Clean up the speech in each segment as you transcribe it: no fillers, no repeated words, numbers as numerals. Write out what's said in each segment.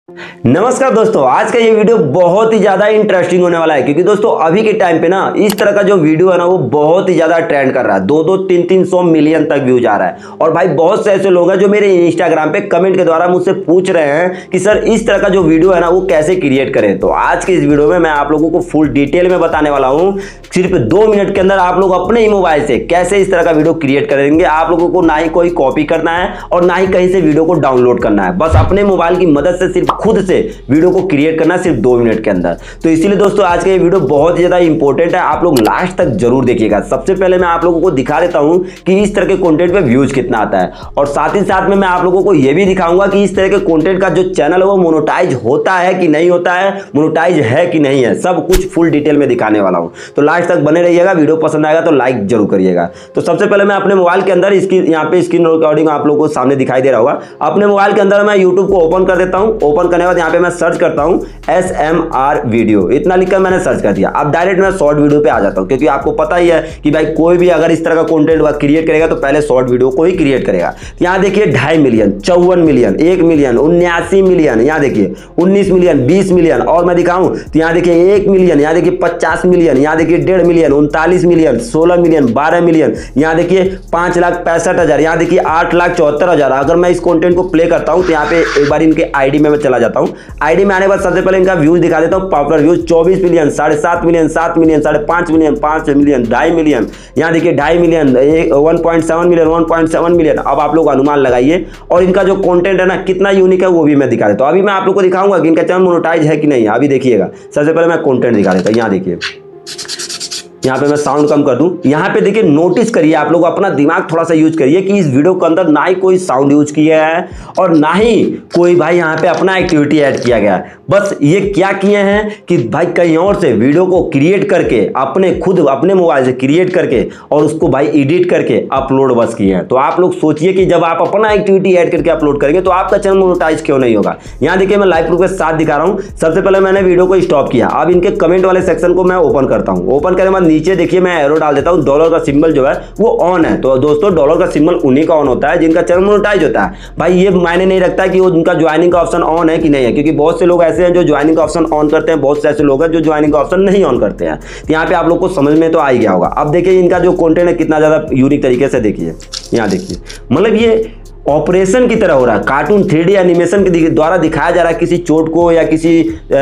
नमस्कार दोस्तों, आज का ये वीडियो बहुत ही ज्यादा इंटरेस्टिंग होने वाला है क्योंकि दोस्तों अभी के टाइम पे ना इस तरह का जो वीडियो है ना वो बहुत ही ज्यादा ट्रेंड कर रहा है। 200-300 मिलियन तक व्यूज आ रहा है और भाई बहुत से ऐसे लोग हैं जो मेरे इंस्टाग्राम पे कमेंट के द्वारा मुझसे पूछ रहे हैं कि सर इस तरह का जो वीडियो है ना वो कैसे क्रिएट करें। तो आज की इस वीडियो में मैं आप लोगों को फुल डिटेल में बताने वाला हूँ। सिर्फ 2 मिनट के अंदर आप लोग अपने ही मोबाइल से कैसे इस तरह का वीडियो क्रिएट करेंगे। आप लोगों को ना ही कोई कॉपी करना है और ना ही कहीं से वीडियो को डाउनलोड करना है, बस अपने मोबाइल की मदद से सिर्फ खुद से वीडियो को क्रिएट करना है, सिर्फ 2 मिनट के अंदर। तो इसीलिए दोस्तों आज का ये वीडियो बहुत ही ज्यादा इंपॉर्टेंट है, आप लोग लास्ट तक जरूर देखिएगा। सबसे पहले मैं आप लोगों को दिखा देता हूं कि इस तरह के कंटेंट पे व्यूज कितना आता है और साथ ही साथ में मैं आप लोगों को यह भी दिखाऊंगा कि इस तरह के कंटेंट का जो चैनल है वो मोनेटाइज होता है कि नहीं होता है, मोनेटाइज है कि नहीं है, सब कुछ फुल डिटेल में दिखाने वाला हूं। तो लास्ट तक बने रहिएगा, वीडियो पसंद आएगा तो लाइक जरूर करिएगा। तो सबसे पहले मैं अपने मोबाइल के अंदर इसकी यहाँ पे स्क्रीन रिकॉर्डिंग आप लोगों को सामने दिखाई दे रहा होगा। अपने मोबाइल के अंदर मैं यूट्यूब को ओपन कर देता हूं। ओपन करने के बाद यहाँ पे मैं सर्च करता हूं SMR वीडियो, इतना लिखकर मैंने सर्च कर दिया। अब डायरेक्ट मैं शॉर्ट वीडियो पे आ जाता हूं क्योंकि आपको पता ही है कि भाई कोई भी अगर इस तरह का कंटेंट क्रिएट करेगा तो पहले शॉर्ट वीडियो को ही क्रिएट करेगा। यहाँ देखिए 2.5 मिलियन, 54 मिलियन, 1 मिलियन, 79 मिलियन, यहाँ देखिए 19 मिलियन, 20 मिलियन और मैं दिखाऊं तो यहाँ देखिए 1 मिलियन, यहाँ देखिए 50 मिलियन, यहाँ देखिए 1.5 मिलियन, 39 मिलियन, 16 मिलियन, 12 मिलियन, यहाँ देखिए 5,65,000, यहाँ देखिए 8,74,000। अगर मैं इस कंटेंट को प्ले करता हूं तो यहाँ पे एक बार इनके आईडी में मैं चला जाता हूं। आईडी में आने के बाद सबसे पहले इनका व्यूज दिखा देता हूं। Popular views 24 million, 7.5 million, 7 million, 5.5 million, 5 million, 2.5 million, यहाँ देखिए 2.5 मिलियन, 1.7 मिलियन, 1.7 मिलियन। अब आप लोग अनुमान लगाइए और इनका जो कंटेंट है ना कितना यूनिक है वो भी मैं दिखा देता हूं। अभी मैं आप लोग को दिखाऊंगा कि इनका चैनल मोनेटाइज है कि नहीं है। अभी देखिएगा, सबसे पहले मैं कंटेंट दिखा देता हूं। यहाँ देखिए, यहाँ पे मैं साउंड कम कर दूं। यहाँ पे देखिए, नोटिस करिए, आप लोग अपना दिमाग थोड़ा सा यूज करिए कि इस वीडियो के अंदर ना ही कोई साउंड यूज किया है और ना ही कोई भाई यहाँ पे अपना एक्टिविटी ऐड किया गया है। बस ये क्या किए हैं कि भाई कहीं और से वीडियो को क्रिएट करके अपने खुद अपने मोबाइल से क्रिएट करके और उसको भाई एडिट करके अपलोड बस किए हैं। तो आप लोग सोचिए कि जब आप अपना एक्टिविटी ऐड करके अपलोड करेंगे तो आपका चैनल मोनेटाइज क्यों नहीं होगा। यहाँ देखिए मैं लाइव प्रूफ के साथ दिखा रहा हूँ। सबसे पहले मैंने वीडियो को स्टॉप किया। अब इनके कमेंट वाले सेक्शन को मैं ओपन करता हूँ। ओपन करने के बाद नीचे देखिए मैं एरो डाल देता हूं। डॉलर का सिंबल जो है वो ऑन है। तो दोस्तों डॉलर का सिंबल उन्हीं का ऑन होता है जिनका चैनल मोनेटाइज होता है। भाई ये मायने नहीं रखता है कि वो उनका ज्वाइनिंग का ऑप्शन ऑन है कि नहीं है, क्योंकि बहुत से लोग ऐसे हैं जो ज्वाइनिंग का ऑप्शन ऑन करते हैं, बहुत से ऐसे लोग हैं जो ज्वाइनिंग का ऑप्शन नहीं ऑन करते हैं। तो यहाँ पे आप लोग को समझ में तो आ ही गया होगा। अब देखिए इनका जो कंटेंट है कितना ज्यादा यूनिक तरीके से देखिए। यहाँ देखिए, मतलब ये ऑपरेशन की तरह हो रहा है। कार्टून 3D एनिमेशन के द्वारा दिखाया जा रहा है किसी चोट को या किसी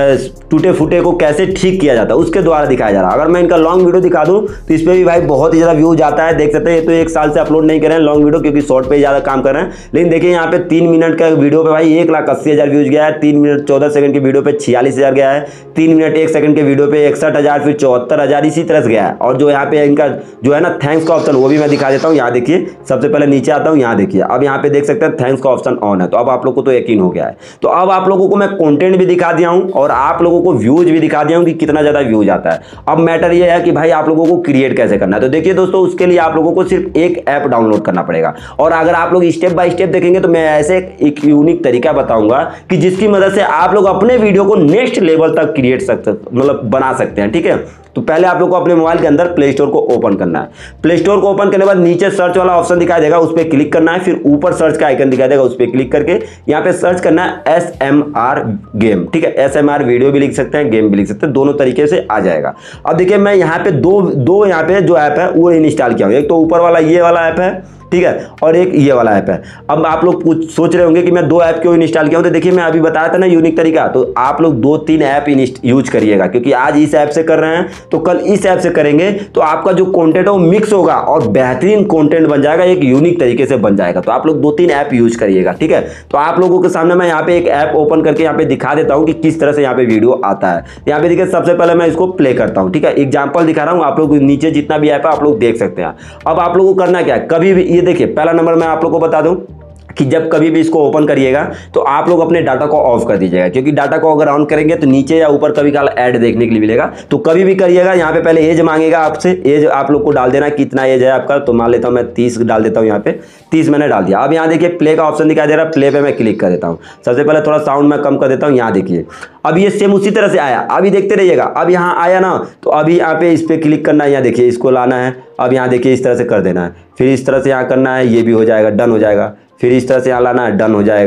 टूटे फूटे को कैसे ठीक किया जाता है उसके द्वारा दिखाया जा रहा है। अगर मैं इनका लॉन्ग वीडियो दिखा दूं तो इस पर भी भाई बहुत ही ज़्यादा व्यूज आता है। देख सकते हैं ये तो 1 साल से अपलोड नहीं कर रहे हैं लॉन्ग वीडियो, क्योंकि शॉर्ट पे ही ज़्यादा काम कर रहे हैं। लेकिन देखिए यहाँ पे 3 मिनट का वीडियो पे भाई 1,80,000 व्यूज गया है। 3 मिनट 14 सेकंड के वीडियो पे 46,000 गया है। 3 मिनट 1 सेकंड के वीडियो पे 61,000, फिर 74,000, इसी तरह से गया है। और जो यहाँ पे इनका जो है ना थैंक्स का ऑप्शन वो भी मैं दिखा देता हूँ। यहाँ देखिए, सबसे पहले नीचे आता हूँ। यहाँ देखिए, अब यहाँ पे देख सकते हैं थैंक्स का ऑप्शन ऑन है। तो अब आप लोगों को तो यकीन हो गया है। तो अब आप लोगों को मैं कंटेंट भी दिखा दिया हूं और आप लोगों को व्यूज भी दिखा दिया हूं कि कितना ज्यादा व्यूज आता है। अब मैटर ये है कि भाई आप लोगों को क्रिएट कैसे करना है। तो देखिए दोस्तों, उसके लिए आप लोगों को सिर्फ एक ऐप डाउनलोड करना पड़ेगा और अगर आप लोग स्टेप बाय स्टेप देखेंगे तो मैं ऐसे एक यूनिक तरीका बताऊंगा कि जिसकी मदद से आप लोग अपने वीडियो को नेक्स्ट लेवल तक क्रिएट बना सकते हैं। ठीक है, तो पहले आप लोग को अपने मोबाइल के अंदर प्ले स्टोर को ओपन करना है। प्ले स्टोर को ओपन करने के बाद नीचे सर्च वाला ऑप्शन दिखाई देगा, उस पर क्लिक करना है। फिर ऊपर सर्च का आइकन दिखाई देगा, उस पर क्लिक करके यहाँ पे सर्च करना है SMR गेम। ठीक है, SMR वीडियो भी लिख सकते हैं, गेम भी लिख सकते हैं, दोनों तरीके से आ जाएगा। अब देखिए मैं यहाँ पे दो यहाँ पे जो ऐप है वो इंस्टॉल किया हूँ। एक तो ऊपर वाला ये वाला ऐप है, ठीक है, और एक ये वाला ऐप है। अब आप लोग सोच रहे होंगे कि मैं 2 ऐप क्यों इंस्टॉल किया हूं। तो देखिए मैं अभी बताया था ना यूनिक तरीका, तो आप लोग 2-3 ऐप यूज करिएगा, क्योंकि आज इस ऐप से कर रहे हैं तो कल इस ऐप से करेंगे तो आपका जो कंटेंट है वो मिक्स होगा और बेहतरीन कंटेंट बन जाएगा, एक यूनिक तरीके से बन जाएगा। तो आप लोग 2-3 ऐप यूज करिएगा। ठीक है, तो आप लोगों के सामने मैं यहाँ पे एक ऐप ओपन करके यहाँ पे दिखा देता हूँ कि किस तरह से यहाँ पे वीडियो आता है। यहाँ पे देखिए सबसे पहले मैं इसको प्ले करता हूँ। ठीक है, एग्जाम्पल दिखा रहा हूँ, आप लोग नीचे जितना भी ऐप है आप लोग देख सकते हैं। अब आप लोगों को करना क्या है, कभी भी ये देखिए पहला नंबर मैं आप लोग को बता दूं कि जब कभी भी इसको ओपन करिएगा तो आप लोग अपने डाटा को ऑफ कर दीजिएगा, क्योंकि डाटा को अगर ऑन करेंगे तो नीचे या ऊपर कभी काल ऐड देखने के लिए मिलेगा। तो कभी भी करिएगा, यहाँ पे पहले एज मांगेगा आपसे, एज आप लोग को डाल देना कितना एज है आपका। तो मान लेता हूँ मैं 30 डाल देता हूँ, यहाँ पे 30 मैंने डाल दिया। अब यहाँ देखिए प्ले का ऑप्शन दिखाई दे रहा है, प्ले पे मैं क्लिक कर देता हूँ। सबसे पहले थोड़ा साउंड मैं कम कर देता हूँ। यहाँ देखिए अब ये सेम उसी तरह से आया, अभी देखते रहिएगा। अब यहाँ आया ना, तो अभी यहाँ पे इस पर क्लिक करना है। यहाँ देखिए इसको लाना है, अब यहाँ देखिए इस तरह से कर देना है, फिर इस तरह से यहाँ करना है, ये भी हो जाएगा, डन हो जाएगा। फिर इस तरह से यहाँ लाना है, डन हो जाएगा।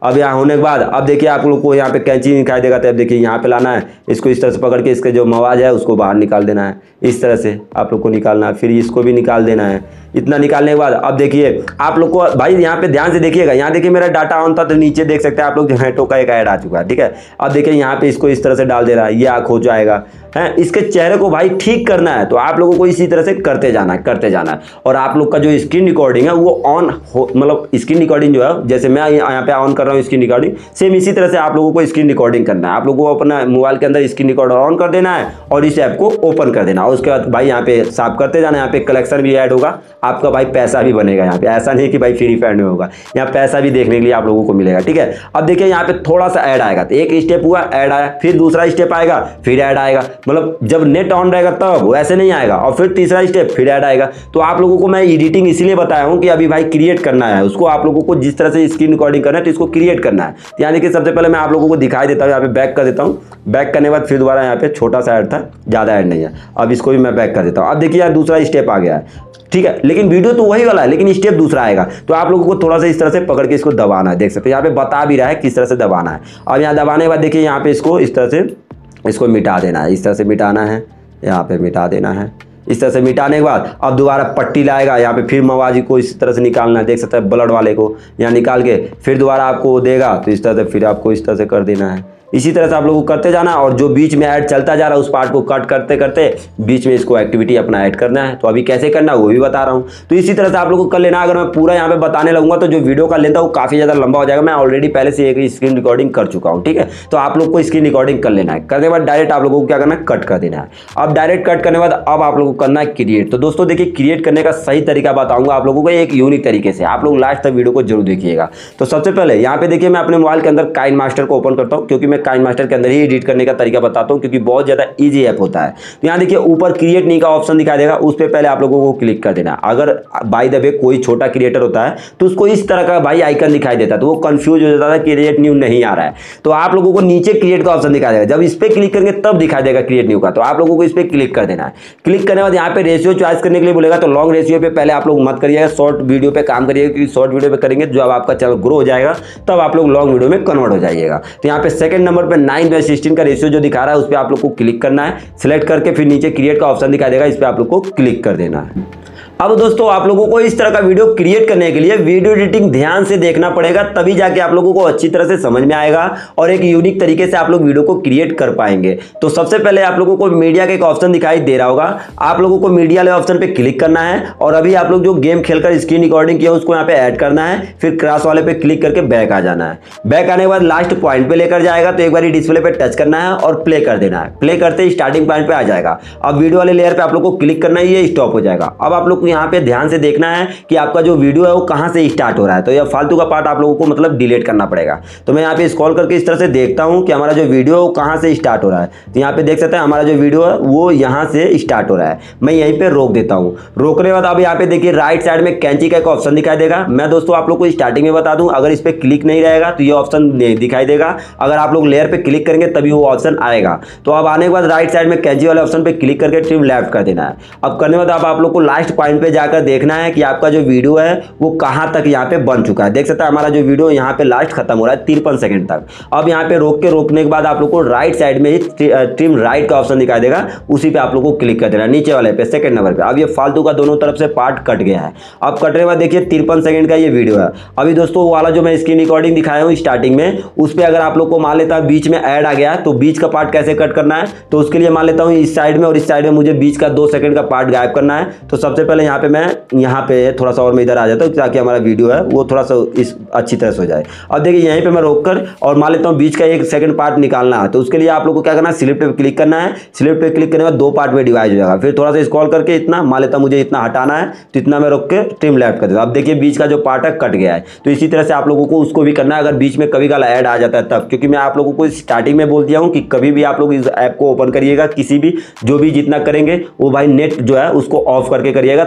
अब यहाँ होने के बाद अब देखिए आप लोग को यहाँ पे कैंची दिखाई देगा, तो अब देखिए यहाँ पे लाना है, इसको इस तरह से पकड़ के इसके जो मवाज है उसको बाहर निकाल देना है। इस तरह से आप लोग को निकालना है, फिर इसको भी निकाल देना है। इतना निकालने के बाद अब देखिए आप लोग को भाई यहाँ पे ध्यान से देखिएगा, यहाँ देखिए मेरा डाटा ऑन था तो नीचे देख सकते हैं आप लोग जोमेटो का एक ऐड आ चुका है, ठीक है। अब देखिए यहाँ पे इसको इस तरह से डाल दे रहा है, ये आँख हो जाएगा है। इसके चेहरे को भाई ठीक करना है, तो आप लोगों को इसी तरह से करते जाना है। और आप लोग का जो स्क्रीन रिकॉर्डिंग है वो ऑन हो, मतलब स्क्रीन रिकॉर्डिंग जो है, जैसे मैं यहाँ पे ऑन कर रहा हूँ स्क्रीन रिकॉर्डिंग, सेम इसी तरह से आप लोगों को स्क्रीन रिकॉर्डिंग करना है। आप लोगों को अपना मोबाइल के अंदर स्क्रीन रिकॉर्डर ऑन कर देना है और इस ऐप को ओपन कर देना है। उसके बाद भाई यहाँ पे साफ करते जाना, यहाँ पे कलेक्शन भी ऐड होगा आपका, भाई पैसा भी बनेगा यहाँ पे। ऐसा नहीं कि भाई फ्री फायर में होगा, यहाँ पैसा भी देखने के लिए आप लोगों को मिलेगा, ठीक है। अब देखिए यहाँ पे थोड़ा सा ऐड आएगा, तो एक स्टेप हुआ ऐड आया, फिर दूसरा स्टेप आएगा, फिर ऐड आएगा, मतलब जब नेट ऑन रहेगा तब वैसे नहीं आएगा, और फिर तीसरा स्टेप फिर ऐड आएगा। तो आप लोगों को मैं एडिटिंग इसलिए बताया हूँ कि अभी भाई क्रिएट करना है उसको, आप लोगों को जिस तरह से स्क्रीन रिकॉर्डिंग करना है तो इसको क्रिएट करना है। यहाँ देखिए सबसे पहले मैं आप लोगों को दिखाई देता हूँ, यहाँ पे बैक कर देता हूँ। बैक करने के बाद फिर दोबारा यहाँ पे छोटा सा ऐड था, ज़्यादा ऐड नहीं है। अब इसको भी मैं बैक कर देता हूँ। अब देखिए यार दूसरा स्टेप आ गया है, ठीक है, लेकिन वीडियो तो वही वाला है लेकिन स्टेप दूसरा आएगा। तो आप लोगों को थोड़ा सा इस तरह से पकड़ के इसको दबाना है, देख सकते हैं यहाँ पे बता भी रहा है किस तरह से दबाना है। अब यहाँ दबाने के बाद देखिए यहाँ पे इसको इस तरह से इसको मिटा देना है, इस तरह से मिटाना है, यहाँ पे मिटा देना है। इस तरह से मिटाने के बाद अब दोबारा पट्टी लाएगा, यहाँ पे फिर मवाजी को इस तरह से निकालना है, देख सकते हैं ब्लड वाले को यहाँ निकाल के फिर दोबारा आपको देगा, तो इस तरह से फिर आपको इस तरह से कर देना है। इसी तरह से आप लोगों को करते जाना, और जो बीच में ऐड चलता जा रहा है उस पार्ट को कट करते करते बीच में इसको एक्टिविटी अपना ऐड करना है। तो अभी कैसे करना है वो भी बता रहा हूँ, तो इसी तरह से आप लोगों को कर लेना। अगर मैं पूरा यहाँ पे बताने लगूंगा तो जो वीडियो का लेंथ है वो काफ़ी ज़्यादा लंबा हो जाएगा। मैं ऑलरेडी पहले से एक स्क्रीन रिकॉर्डिंग कर चुका हूँ, ठीक है। तो आप लोग को स्क्रीन रिकॉर्डिंग कर लेना है, करने के बाद डायरेक्ट आप लोगों को क्या करना है, कट कर देना है। अब डायरेक्ट कट करने के बाद अब आप लोगों को करना है क्रिएट। तो दोस्तों देखिए क्रिएट करने का सही तरीका बताऊंगा आप लोगों को एक यूनिक तरीके से, आप लोग लास्ट तक वीडियो को जरूर देखिएगा। तो सबसे पहले यहाँ पे देखिए मैं अपने मोबाइल के अंदर काइन मास्टर को ओपन करता हूँ, क्योंकि मैं काइन मास्टर के अंदर ही एडिट करने का तरीका बताता हूं, क्योंकि बहुत ज्यादा इजी ऐप होता है। तो यहां देखिए ऊपर क्रिएट न्यू का ऑप्शन दिखाई देगा, उस पे पहले आप लोगों को क्लिक कर देना। अगर बाय द वे कोई छोटा क्रिएटर होता है तो उसको इस तरह का भाई आइकन दिखाई देता है, तो वो कंफ्यूज हो जाता है क्रिएट न्यू नहीं आ रहा है। तो आप लोगों को नीचे क्रिएट का ऑप्शन दिखाई देगा, जब इस पे क्लिक करेंगे तब दिखाई देगा क्रिएट न्यू का। तो आप लोगों को इस पे क्लिक कर देना है। क्लिक करने के बाद यहाँ पे रेशियो चॉइस करने के लिए बोलेगा, तो लॉन्ग रेशियो पे पहले आप लोग मत करिएगा, शॉर्ट वीडियो पे काम करिएगा, क्योंकि शॉर्ट वीडियो पे करेंगे जब आपका चैनल ग्रो हो जाएगा तब आप लोग लॉन्ग वीडियो में कन्वर्ट हो जाइएगा। तो यहाँ पे सेकंड नंबर पे 9:16 का रेशियो जो दिखा रहा है उस पर आप लोग को क्लिक करना है। सिलेक्ट करके फिर नीचे क्रिएट का ऑप्शन दिखाई देगा, इस पे आप लोग को क्लिक कर देना है। अब दोस्तों आप लोगों को इस तरह का वीडियो क्रिएट करने के लिए वीडियो एडिटिंग ध्यान से देखना पड़ेगा, तभी जाके आप लोगों को अच्छी तरह से समझ में आएगा और एक यूनिक तरीके से आप लोग वीडियो को क्रिएट कर पाएंगे। तो सबसे पहले आप लोगों को मीडिया का एक ऑप्शन दिखाई दे रहा होगा, आप लोगों को मीडिया वाले ऑप्शन पे क्लिक करना है और अभी आप लोग जो गेम खेलकर स्क्रीन रिकॉर्डिंग किया उसको यहाँ पे ऐड करना है। फिर क्रॉस वाले पे क्लिक करके बैक आ जाना है। बैक आने के बाद लास्ट पॉइंट पे लेकर जाएगा, तो एक बार डिस्प्ले पे टच करना है और प्ले कर देना है। प्ले करते ही स्टार्टिंग पॉइंट पे आ जाएगा। अब वीडियो वाले लेयर पे आप लोग को क्लिक करना है, ये स्टॉप हो जाएगा। अब आप लोग को यहाँ पे ध्यान से देखना है कि आपका जो वीडियो है वो कहां से स्टार्ट हो रहा है, तो यह फालतू का पार्ट आप लोगों को मतलब डिलीट करना पड़ेगा। तो मैं यहाँ पे स्क्रॉल करके इस तरह से देखता हूं कि हमारा जो वीडियो है वो कहां से स्टार्ट हो रहा है। तो यहाँ पे देख सकते हैं हमारा जो वीडियो है वो यहाँ से स्टार्ट हो रहा है। मैं यहीं पे रोक देता हूँ। रोकने के बाद अब यहाँ पे देखिए राइट साइड में कैंची का एक ऑप्शन दिखाई देगा। मैं दोस्तों आप लोग को स्टार्टिंग में बता दूं, अगर इस पर क्लिक नहीं रहेगा तो ये ऑप्शन दिखाई देगा, अगर आप लोग लेयर पे क्लिक करेंगे तभी वो ऑप्शन आएगा। तो अब आने के बाद राइट साइड में कैंची वाले ऑप्शन पे क्लिक करके ट्रिम लेफ्ट कर देना है। अब करने के बाद अब आप लोग को लास्ट पॉइंट पे जाकर देखना है कि आपका जो वीडियो है वो कहां तक यहाँ पे बन चुका है। देख सकते हैं हमारा जो वीडियो यहाँ पे लास्ट खत्म हो रहा है 53 सेकंड तक। अब यहाँ पे रोकने के बाद आप लोग को राइट साइड में ही ट्रिम राइट का ऑप्शन दिखाई देगा, उसी पे आप लोग को क्लिक कर देना नीचे वाले पे सेकंड नंबर पे। अब ये फालतू का दोनों तरफ से पार्ट कट गया है। अब कटने के बाद देखिए 53 सेकंड का ये वीडियो है। अभी दोस्तों वाला जो मैं स्क्रीन रिकॉर्डिंग दिखाया हूँ स्टार्टिंग में, उस पर अगर आप लोग को मान लेता है बीच में ऐड आ गया तो बीच का पार्ट कैसे कट करना है, तो उसके लिए मान लेता हूँ इस साइड में और इस साइड में मुझे बीच का 2 सेकंड का पार्ट गायब करना है। तो सबसे पहले यहाँ पे मैं यहाँ पे थोड़ा सा और मैं इधर आ जाता हूँ ताकि हमारा वीडियो है वो थोड़ा सा इस अच्छी तरह से हो जाए। अब देखिए यहीं पे मैं रोककर और मान लेता हूँ बीच का 1 सेकंड पार्ट निकालना है, तो उसके लिए आप लोग को क्या करना है, सिलेक्ट पे क्लिक करना है। सिलेक्ट पे क्लिक करने के बाद 2 पार्ट में डिवाइड हो जाएगा। फिर थोड़ा सा स्क्रॉल करके इतना मान लेता हूँ मुझे इतना हटाना है, तो इतना मैं रोक के ट्रिम लेफ्ट कर देता हूँ। अब देखिए बीच का जो पार्ट है कट गया है। तो इसी तरह से आप लोगों को उसको भी करना है अगर बीच में कभी कल ऐड आ जाता है तब, क्योंकि मैं आप लोगों को स्टार्टिंग में बोल दिया हूँ कि कभी भी आप लोग इस ऐप को ओपन करिएगा, किसी भी जो भी जितना करेंगे वो भाई नेट जो है उसको ऑफ करके करिएगा, तो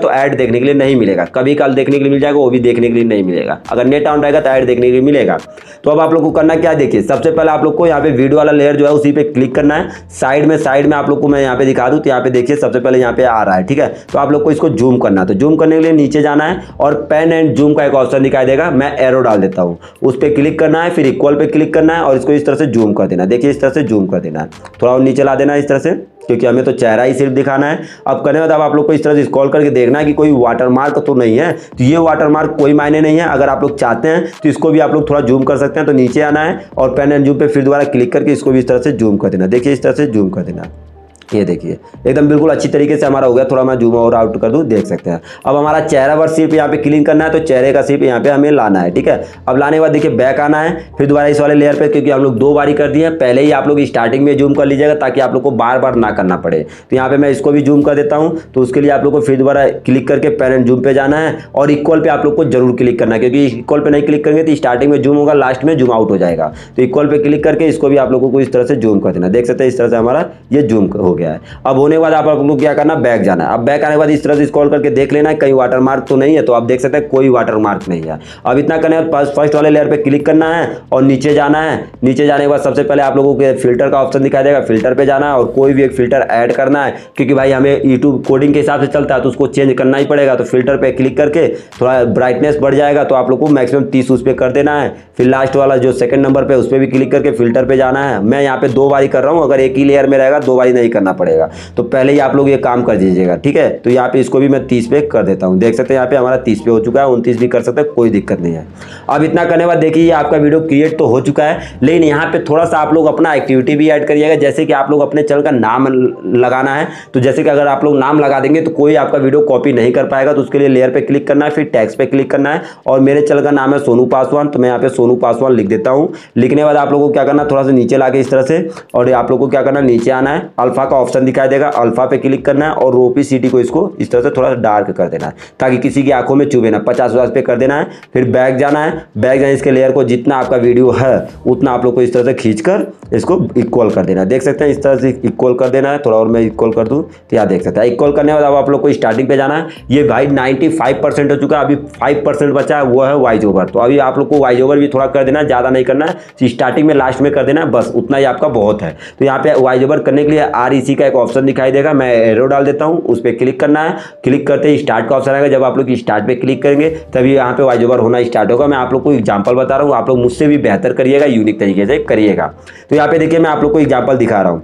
तो ऐड देखने के लिए नहीं मिलेगा, कभी कल देखने के लिए मिल जाएगा, वो भी देखने के लिए नहीं मिलेगा। अगर नेट ऑन रहेगा तो ऐड देखने के लिए मिलेगा। तो अब आप लोग को करना क्या है, देखिए सबसे पहले आप लोग को यहाँ पे वीडियो वाला लेयर जो है उसी पे क्लिक करना है। साइड में आप लोग को मैं यहाँ पे दिखा दूँ तो यहाँ पे देखिए सबसे पहले यहाँ पे आ रहा है, ठीक है। तो आप लोग को इसको जूम करना है, तो जूम करने के लिए नीचे जाना है और पेन एंड जूम का एक ऑप्शन दिखाई देगा, मैं एरो डाल देता हूँ, उस पर क्लिक करना है, फिर इक्वल पे क्लिक करना है और इसको इस तरह से जूम कर देना है। देखिए इस तरह से जूम कर देना है, थोड़ा और नीचे ला देना है इस तरह से, क्योंकि हमें तो चेहरा ही सिर्फ दिखाना है। अब करने के बाद आप लोग को इस तरह से स्क्रॉल करके देखना है कि कोई वाटरमार्क तो नहीं है। तो ये वाटरमार्क कोई मायने नहीं है, अगर आप लोग चाहते हैं तो इसको भी आप लोग थोड़ा जूम कर सकते हैं। तो नीचे आना है और पेन एंड जूम पे फिर दोबारा क्लिक करके इसको भी इस तरह से जूम कर देना। देखिए इस तरह से जूम कर देना, ये देखिए एकदम बिल्कुल अच्छी तरीके से हमारा हो गया। थोड़ा मैं जूम और आउट कर दूं, देख सकते हैं। अब हमारा चेहरा पर सिर्फ यहाँ पे क्लिक करना है, तो चेहरे का सिर्फ यहाँ पे हमें लाना है, ठीक है। अब लाने के बाद देखिए बैक आना है, फिर दोबारा इस वाले लेयर पे, क्योंकि हम लोग 2 बारी कर दिए हैं, पहले ही आप लोग स्टार्टिंग में जूम कर लीजिएगा ताकि आप लोग को बार बार ना करना पड़े। तो यहाँ पे मैं इसको भी जूम कर देता हूँ। तो उसके लिए आप लोग को फिर दोबारा क्लिक करके पेन एंड जूम पे जाना है और इक्वल पे आप लोग को जरूर क्लिक करना है, क्योंकि इक्वल पे नहीं क्लिक करेंगे तो स्टार्टिंग में जूम होगा, लास्ट में जूम आउट हो जाएगा। तो इक्वल पे क्लिक करके इसको भी आप लोगों को इस तरह से जूम कर देना। देख सकते हैं इस तरह से हमारा ये जूम हो गया है। अब होने के बाद आप लोग क्या करना, बैक जाना है। अब बैक आने के बाद इस तरह से स्क्रॉल करके देख लेना है कहीं वाटरमार्क तो नहीं है। तो आप देख सकते हैं कोई वाटरमार्क नहीं है। अब इतना करने के बाद फर्स्ट वाले लेयर पे क्लिक करना है और नीचे जाना है। नीचे जाने के बाद सबसे पहले आप लोगों को फिल्टर का ऑप्शन दिखाई देगा, फिल्टर पे जाना है और कोई भी एक फिल्टर ऐड करना है, क्योंकि भाई हमें यूट्यूब कोडिंग के हिसाब से चलता है तो उसको चेंज करना ही पड़ेगा। तो फिल्टर पे क्लिक करके थोड़ा ब्राइटनेस बढ़ जाएगा, तो आप लोग को मैक्सिमम 30 उस पर कर देना है। फिर लास्ट वाला जो सेकंड नंबर पे उस पर भी क्लिक करके फिल्टर पे जाना है। मैं यहाँ पे 2 बारी कर रहा हूँ, अगर एक ही लेयर में रहेगा 2 बारी नहीं करना पड़ेगा। तो पहले ही आप लोग ये काम कर दीजिएगा, ठीक है। तो यहाँ पे इसको भी मैं 30 पे कर देता हूँ। देख सकते हैं यहाँ पे हमारा 30 पे हो चुका है, 29 भी कर सकते हैं, कोई दिक्कत नहीं है। अब इतना करने के बाद देखिए आपका वीडियो क्रिएट तो हो चुका है, लेकिन यहाँ पे थोड़ा सा आप लोग अपना एक्टिविटी भी ऐड करिएगा। जैसे कि आप लोग अपने चैनल का नाम लगाना है। तो जैसे कि अगर आप लोग नाम लगा देंगे तो कोई आपका वीडियो कॉपी नहीं कर पाएगा। तो उसके लिए लेयर पे क्लिक करना है, फिर टैग्स पे क्लिक करना है और मेरे चैनल का नाम है सोनू पासवान, तो मैं यहाँ पे सोनू पासवान लिख देता हूँ। लिखने के बाद आप लोगों को क्या करना, थोड़ा सा नीचे लाके इस तरह से, और आप लोग को क्या करना, नीचे आना है, अल्फा का ऑप्शन दिखाई देगा, अल्फा पे क्लिक करना है और ओपेसिटी को इसको इस तरह से थोड़ा सा डार्क कर देना है ताकि किसी की आंखों में चुभे ना। 50 पे कर देना है। फिर बैक जाना है, बैक जाने इसके लेयर को जितना आपका वीडियो है उतना आप लोग को इस तरह से खींचकर इसको इक्वल कर देना है। देख सकते हैं इस तरह से इक्वल कर देना है। थोड़ा और मैं इक्वल कर दूं तो यहाँ देख सकते हैं। इक्वल करने के बाद अब आप लोग को स्टार्टिंग पे जाना है। ये भाई 95% हो चुका है, अभी 5% बचा है, वो है वॉइस ओवर। तो अभी आप लोग को वॉइस ओवर भी थोड़ा कर देना है, ज़्यादा नहीं करना है, स्टार्टिंग में लास्ट में कर देना है, बस उतना ही आपका बहुत है। तो यहाँ पे वॉइस ओवर करने के लिए REC का एक ऑप्शन दिखाई देगा, मैं एरो डाल देता हूँ, उस पर क्लिक करना है। क्लिक करते ही स्टार्ट का ऑप्शन आएगा, जब आप लोग स्टार्ट पे क्लिक करेंगे तभी यहाँ पे वॉइस ओवर होना स्टार्ट होगा। मैं आप लोग को एग्जांपल बता रहा हूँ, आप लोग मुझसे भी बेहतर करिएगा, यूनिक तरीके से करिएगा। तो यहाँ पे देखिए मैं आप लोग को एग्जांपल दिखा रहा हूँ।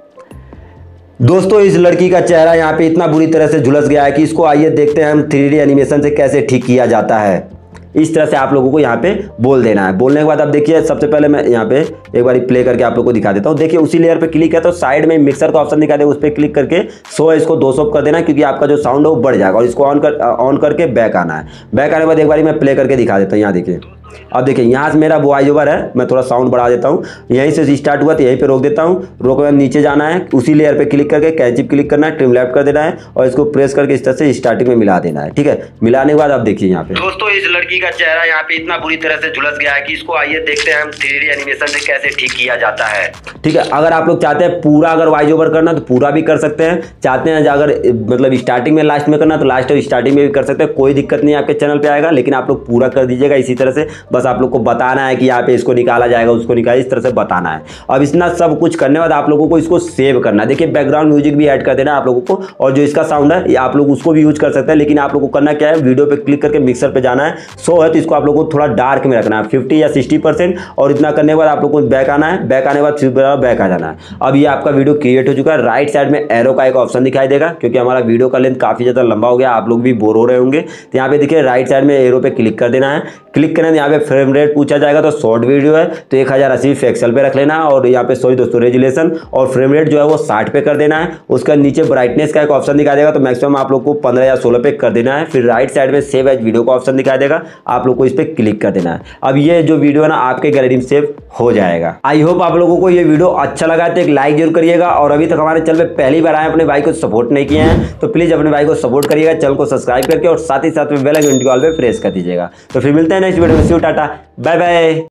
दोस्तों इस लड़की का चेहरा यहाँ पे इतना बुरी तरह से झुलस गया है कि इसको आइए देखते हैं हम 3D एनिमेशन से कैसे ठीक किया जाता है। इस तरह से आप लोगों को यहाँ पे बोल देना है। बोलने के बाद अब देखिए सबसे पहले मैं यहाँ पे एक बार प्ले करके आप लोग को दिखा देता हूँ। देखिए उसी लेयर पे क्लिक है तो साइड में मिक्सर का ऑप्शन दिखा दे, उस पर क्लिक करके 100 इसको 200 कर देना, क्योंकि आपका जो साउंड है वो बढ़ जाएगा। और इसको ऑन करके बैक आना है। बैक आने के बाद एक बार मैं प्ले करके दिखा देता हूँ। यहाँ देखिए, अब देखिए यहाँ से मेरा वॉइस ओवर है, मैं थोड़ा साउंड बढ़ा देता हूँ। यहीं से स्टार्ट हुआ तो यहीं पे रोक देता हूँ। रोक कर नीचे जाना है, उसी लेयर पे क्लिक करके कैचिप क्लिक करना है, ट्रिम लेफ्ट कर देना है और इसको प्रेस करके इस तरह से स्टार्टिंग में मिला देना है, ठीक है। मिलाने के बाद आप देखिए यहाँ पे दोस्तों इस लड़की का चेहरा यहाँ पे इतना बुरी तरह से झुलस गया है कि इसको आइए देखते हैं हम 3D एनिमेशन से कैसे ठीक किया जाता है, ठीक है। अगर आप लोग चाहते हैं पूरा अगर वॉइस ओवर करना तो पूरा भी कर सकते हैं, चाहते हैं अगर मतलब स्टार्टिंग में लास्ट में करना तो लास्ट और स्टार्टिंग में भी कर सकते हैं, कोई दिक्कत नहीं आपके चैनल पे आएगा। लेकिन आप लोग पूरा कर दीजिएगा इसी तरह से, बस आप लोग को बताना है कि यहाँ पे इसको निकाला जाएगा, उसको निकाला, इस तरह से बताना है। अब इतना सब कुछ करने के बाद आप लोगों को इसको सेव करना है। देखिए बैकग्राउंड म्यूजिक भी ऐड कर देना है आप लोगों को, और जो इसका साउंड है ये आप लोग उसको भी यूज कर सकते हैं। लेकिन आप लोगों को करना क्या है, वीडियो पे क्लिक करके मिक्सर पे जाना है। 100 है तो इसको आप लोगों को थोड़ा डार्क में रखना है, 50 या 60%। और इतना करने के बाद आप लोग को बैक आना है। बैक आने के बाद फिर बैक आ जाना है। अब ये आपका वीडियो क्रिएट हो चुका है। राइट साइड में एरो का एक ऑप्शन दिखाई देगा, क्योंकि हमारा वीडियो का लेंथ काफी ज्यादा लंबा हो गया, आप लोग भी बोर हो रहे होंगे। तो यहाँ पे देखिए राइट साइड में एरो पे क्लिक कर देना है। क्लिक करने यहाँ पे फ्रेम रेट पूछा जाएगा, तो शॉर्ट वीडियो है तो 1080 पिक्सल पे रख लेना। और यहाँ पे सॉरी दोस्तों रेजुलेशन और फ्रेम रेट जो है वो 60 पे कर देना है। उसका नीचे ब्राइटनेस का एक ऑप्शन दिखा देगा, तो मैक्सिमम आप लोग को 15 या 16 पे कर देना है। फिर राइट साइड में सेव एज वीडियो का ऑप्शन दिखाई देगा, आप लोग को इस पर क्लिक कर देना है। अब ये जो वीडियो है ना आपके गैलरी में सेव हो जाएगा। आई होप आप लोगों को ये वीडियो अच्छा लगा तो एक लाइक जरूर करिएगा। और अभी तक हमारे चैनल पे पहली बार आए, अपने भाई को सपोर्ट नहीं किए हैं तो प्लीज अपने भाई को सपोर्ट करिएगा, चैनल को सब्सक्राइब करके, और साथ ही साथ में बेल आइकन को ऑल पे प्रेस कर दीजिएगा। तो फिर मिलते हैं नेक्स्ट वीडियो में। टाटा बाय बाय।